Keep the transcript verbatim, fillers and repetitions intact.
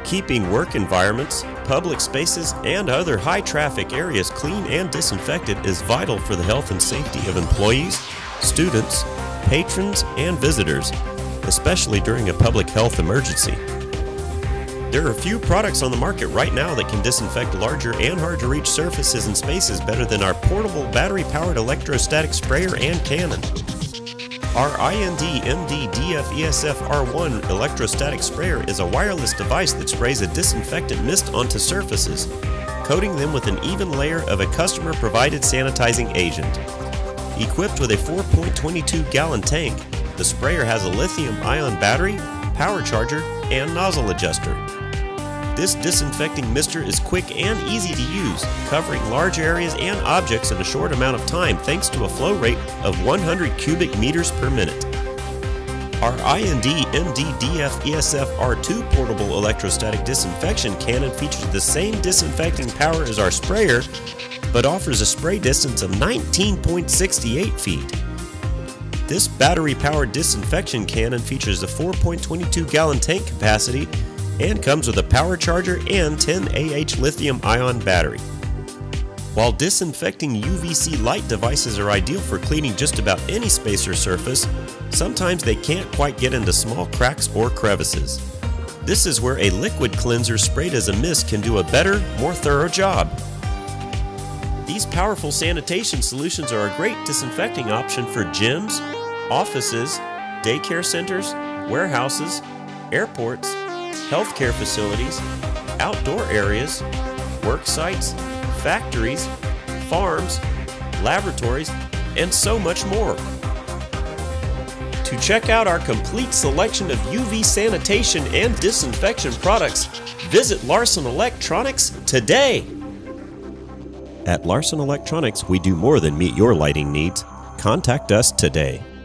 Keeping work environments, public spaces, and other high-traffic areas clean and disinfected is vital for the health and safety of employees, students, patrons, and visitors, especially during a public health emergency. There are a few products on the market right now that can disinfect larger and hard-to-reach surfaces and spaces better than our portable battery-powered electrostatic sprayer and cannon. Our I N D M D D F E S F R one electrostatic sprayer is a wireless device that sprays a disinfectant mist onto surfaces, coating them with an even layer of a customer-provided sanitizing agent. Equipped with a four point two two gallon tank, the sprayer has a lithium-ion battery, power charger, and nozzle adjuster. This disinfecting mister is quick and easy to use, covering large areas and objects in a short amount of time thanks to a flow rate of one hundred cubic meters per minute. Our I N D M D D F E S F R two portable electrostatic disinfection cannon features the same disinfecting power as our sprayer, but offers a spray distance of nineteen point six eight feet. This battery-powered disinfection cannon features a four point two two gallon tank capacity and comes with a power charger and ten A H lithium-ion battery. While disinfecting U V C light devices are ideal for cleaning just about any space or surface, sometimes they can't quite get into small cracks or crevices. This is where a liquid cleanser sprayed as a mist can do a better, more thorough job. These powerful sanitation solutions are a great disinfecting option for gyms, offices, daycare centers, warehouses, airports, healthcare facilities, outdoor areas, work sites, factories, farms, laboratories, and so much more. To check out our complete selection of U V sanitation and disinfection products, visit Larson Electronics today. At Larson Electronics, we do more than meet your lighting needs. Contact us today.